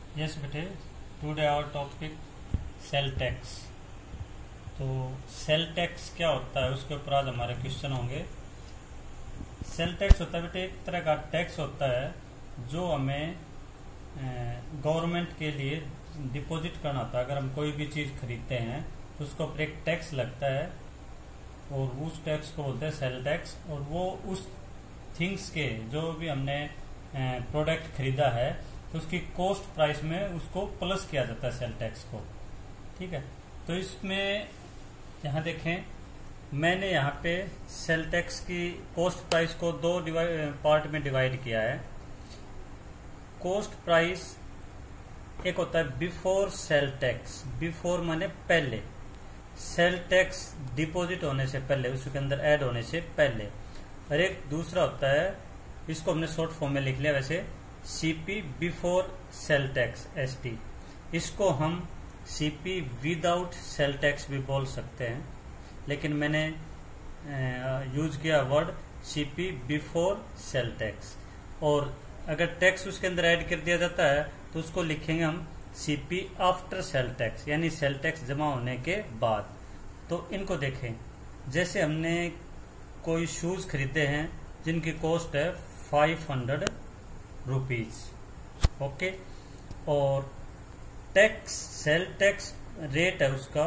Yes बेटे, today our topic sale tax. तो sale tax क्या होता है उसके ऊपर आज हमारे क्वेश्चन होंगे। सेल टैक्स होता है बेटे एक तरह का टैक्स होता है जो हमें गवर्नमेंट के लिए डिपॉजिट करना होता है। अगर हम कोई भी चीज़ खरीदते हैं तो उसके ऊपर एक टैक्स लगता है और उस टैक्स को बोलते हैं सेल टैक्स। और वो उस थिंग्स के जो भी हमने प्रोडक्ट खरीदा है तो उसकी कॉस्ट प्राइस में उसको प्लस किया जाता है सेल टैक्स को। ठीक है, तो इसमें यहाँ देखें, मैंने यहाँ पे सेल टैक्स की कॉस्ट प्राइस को दो पार्ट में डिवाइड किया है। कॉस्ट प्राइस एक होता है बिफोर सेल टैक्स, बिफोर माने पहले, सेल टैक्स डिपॉजिट होने से पहले, उसके अंदर ऐड होने से पहले। और एक दूसरा होता है, इसको हमने शॉर्ट फॉर्म में लिख लिया वैसे, CP before sale tax, ST. इसको हम सीपी विदाउट सेल टैक्स भी बोल सकते हैं, लेकिन मैंने यूज किया word CP before sale tax. और अगर टैक्स उसके अंदर ऐड कर दिया जाता है तो उसको लिखेंगे हम सीपी आफ्टर सेल टैक्स, यानी सेल टैक्स जमा होने के बाद। तो इनको देखें, जैसे हमने कोई शूज खरीदे हैं जिनकी कॉस्ट है 500 रुपीज, ओके, और टैक्स सेल टैक्स रेट है उसका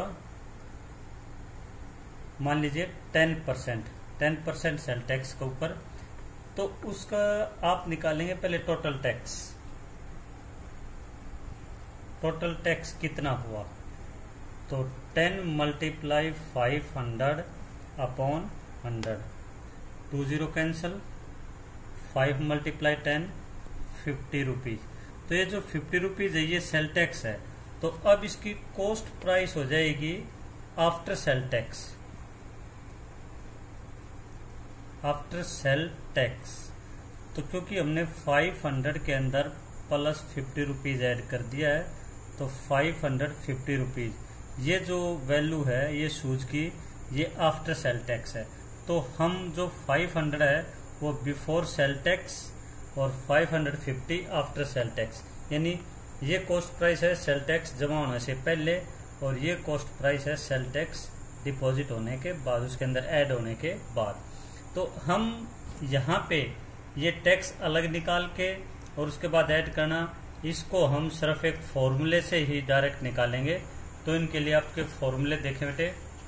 मान लीजिए 10% सेल टैक्स के ऊपर। तो उसका आप निकालेंगे पहले टोटल टैक्स। टोटल टैक्स कितना हुआ, तो 10 multiply 500 upon 100, 20 cancel, 5 multiply 10 50 rupees. तो ये जो 50 रुपीज है ये सेल टैक्स है। तो अब इसकी कॉस्ट प्राइस हो जाएगी after sale tax, after sale tax. तो क्योंकि हमने 500 के अंदर प्लस 50 रुपीज ऐड कर दिया है तो 550 रुपीज, ये जो वैल्यू है ये शूज की, ये आफ्टर सेल टैक्स है। तो हम जो 500 है वो बिफोर सेल टैक्स और 550 आफ्टर सेल टैक्स, यानी ये कॉस्ट प्राइस है सेल टैक्स जमा होने से पहले और ये कॉस्ट प्राइस है सेल टैक्स डिपॉजिट होने के बाद, उसके अंदर ऐड होने के बाद। तो हम यहाँ पे ये टैक्स अलग निकाल के और उसके बाद ऐड करना, इसको हम सिर्फ एक फॉर्मूले से ही डायरेक्ट निकालेंगे। तो इनके लिए आपके फॉर्मूले देखें बेटे,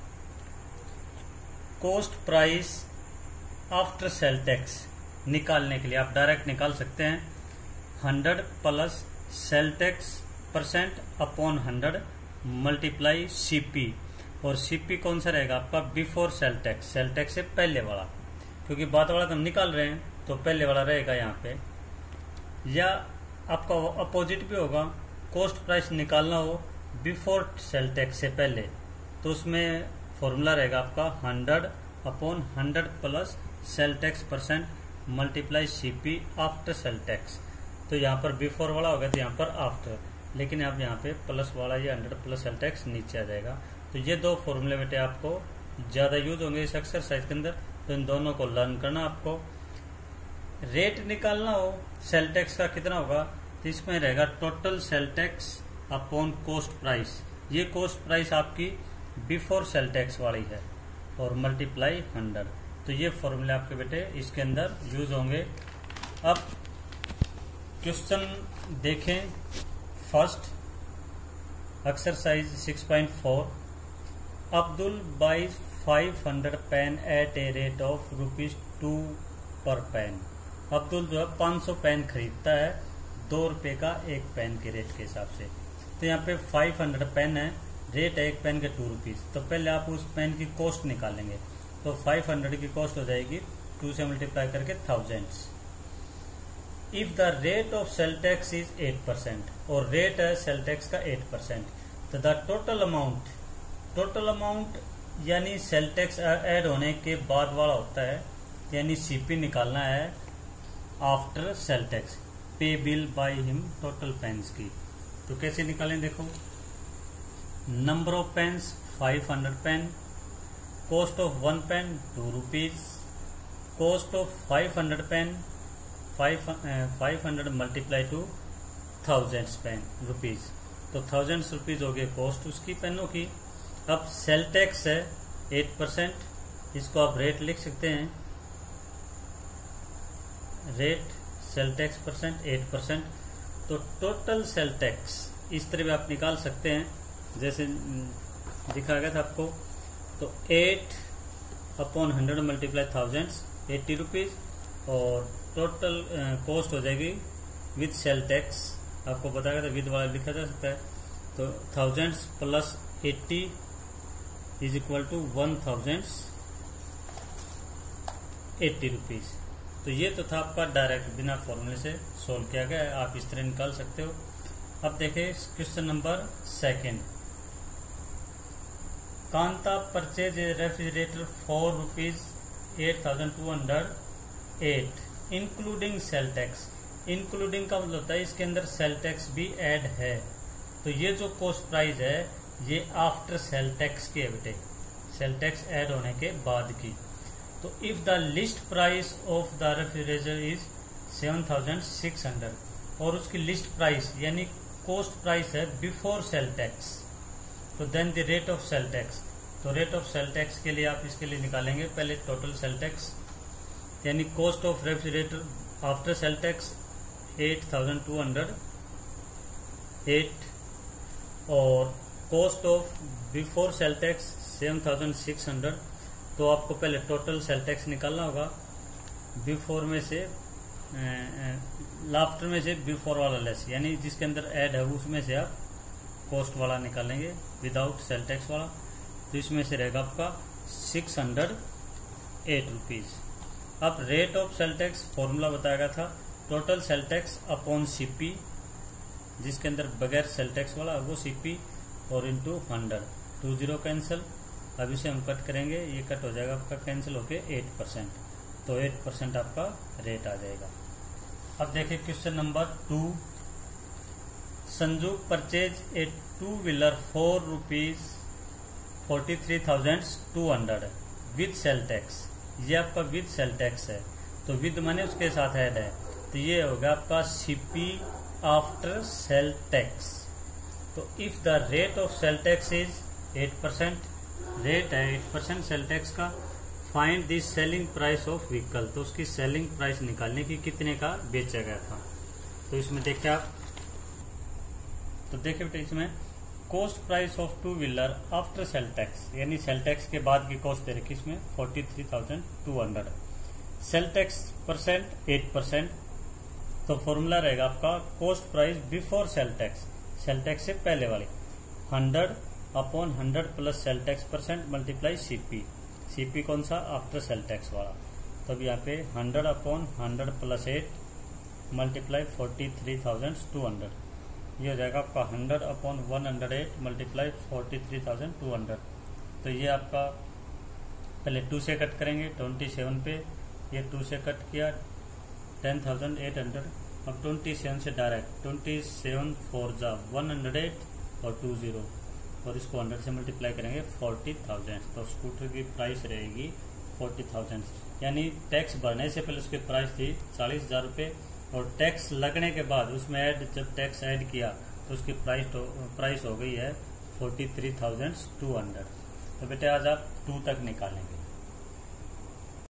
cost price after sale tax निकालने के लिए आप डायरेक्ट निकाल सकते हैं 100 plus sale tax percent upon 100 multiply CP. और सीपी कौन सा रहेगा आपका, before sale tax, sale tax से पहले वाला, क्योंकि बाद वाला तो हम निकाल रहे हैं तो पहले वाला रहेगा यहाँ पे। या आपका अपोजिट भी होगा, कॉस्ट प्राइस निकालना हो बिफोर सेल टैक्स से पहले, तो उसमें फॉर्मूला रहेगा आपका 100 upon 100 plus sale tax percent multiply CP after sale tax. तो यहाँ पर बिफोर वाला होगा तो यहाँ पर आफ्टर, लेकिन अब यहाँ पे प्लस वाला ये 100 प्लस सेल टैक्स नीचे आ जाएगा। तो ये दो फॉर्मूले बेटे आपको ज्यादा यूज होंगे इस एक्सरसाइज के अंदर, तो इन दोनों को लर्न करना। आपको रेट निकालना हो सेल टैक्स का कितना होगा, तो इसमें रहेगा total sale tax upon cost price. ये कॉस्ट प्राइस आपकी बिफोर सेल टैक्स वाली है और मल्टीप्लाई 100। तो ये फॉर्मूले आपके बेटे इसके अंदर यूज होंगे। अब क्वेश्चन देखें, first exercise 6.4, Abdul buys 500 pen at a rate of ₹2 per pen. Abdul जो है 500 पेन खरीदता है 2 रुपए का एक पेन के रेट के हिसाब से। तो यहाँ पे 500 पेन है, रेट है एक पेन के 2 रुपीज। तो पहले आप उस पेन की कॉस्ट निकालेंगे, तो 500 की कॉस्ट हो जाएगी 2 से मल्टीप्लाई करके thousands. If the rate of sale tax is 8%, और रेट है सेल टैक्स का 8%, तो द टोटल अमाउंट यानी सेल टैक्स ऐड होने के बाद वाला होता है, यानी सीपी निकालना है after sale tax, pay bill by him total pens की। तो कैसे निकालें, देखो, number of pens 500 pen, cost of 1 pen 2 rupees, cost of 500 pen 500 multiply two thousands pen rupees, तो थाउजेंड्स रुपीज हो गए कॉस्ट उसकी पेनों की। अब सेल टैक्स है 8%, इसको आप रेट लिख सकते हैं, रेट सेल टैक्स परसेंट 8%। तो टोटल सेल टैक्स इस तरह भी आप निकाल सकते हैं, जैसे दिखा गया था आपको। तो 8/100 मल्टीप्लाई थाउजेंड्स 80 रुपीज, और टोटल कॉस्ट हो जाएगी विद सेल टैक्स, आपको बताया था विद वाला लिखा जा सकता है। तो thousands plus 80 is equal to 1080 rupees. तो ये तो था आपका डायरेक्ट बिना फॉर्मूले से सोल्व किया गया है, आप इस तरह निकाल सकते हो। अब देखें question number 2। Kanta purchase a refrigerator for ₹8,208 including sale tax. Including का मतलब होता है इसके अंदर सेल टैक्स भी ऐड है। तो ये जो कॉस्ट प्राइस है ये आफ्टर सेल टैक्स की है बेटे, सेल टैक्स ऐड होने के बाद की। तो if the list price of the refrigerator is 7,600 और उसकी लिस्ट प्राइस यानी कॉस्ट प्राइस है बिफोर सेल टैक्स, तो then the rate of sale tax. तो रेट ऑफ सेल टैक्स के लिए आप इसके लिए निकालेंगे पहले टोटल सेल टैक्स, यानी cost of refrigerator after sale tax 8,208 और cost of before sale tax 7,600। तो आपको पहले टोटल सेल टैक्स निकालना होगा, बिफोर में से आफ्टर में से बिफोर वाला लेस, यानी जिसके अंदर ऐड है उसमें से आप कॉस्ट वाला निकालेंगे विदाउट सेल टैक्स वाला। तो इसमें से रहेगा आपका 608 रुपीज। अब rate of sale tax formula बताया गया था, total sale tax upon CP, जिसके अंदर बगैर सेल टैक्स वाला वो सीपी, और इंटू 100, 20 कैंसिल। अब इसे हम कट करेंगे, ये कट हो जाएगा आपका कैंसिल होके 8%, तो 8% आपका रेट आ जाएगा। अब देखिए question number 2। Sanju purchase a two wheeler for ₹43,200 with sale tax. ये आपका विद सेल टैक्स है, तो विद माने उसके साथ ऐड है, तो ये होगा आपका सीपी आफ्टर सेल टैक्स। तो if the rate of sale tax is 8%, rate है 8% सेल टैक्स का, find the selling price of vehicle. तो उसकी सेलिंग प्राइस निकालने की कितने का बेचा गया था। तो इसमें देखिए आप, तो देखिए बेटे इसमें cost price of two wheeler after sale tax, यानी सेल टैक्स के बाद की कॉस्ट दे रखी इसमें 43,200। सेल टैक्स परसेंट 8%, तो फॉर्मूला रहेगा आपका cost price before sale tax, sale tax से पहले वाली 100/100 plus sale tax percent multiply CP. CP कौन सा, आफ्टर सेल टैक्स वाला। तब यहाँ पे 100/100 प्लस 8 मल्टीप्लाई 43,200, ये हो जाएगा आपका 100/108 मल्टीप्लाई 43,200। तो ये आपका पहले 2 से कट करेंगे 27 पे, ये 2 से कट किया 10,800। अब 27 से डायरेक्ट 27 4 जा 108 और 20, और इसको 100 से मल्टीप्लाई करेंगे 40,000। तो स्कूटर की प्राइस रहेगी 40,000, यानी टैक्स भरने से पहले उसकी प्राइस थी 40,000 रुपये, और टैक्स लगने के बाद उसमें जब टैक्स ऐड किया तो उसकी प्राइस हो गई है 43,200। तो बेटे आज आप 2 तक निकालेंगे।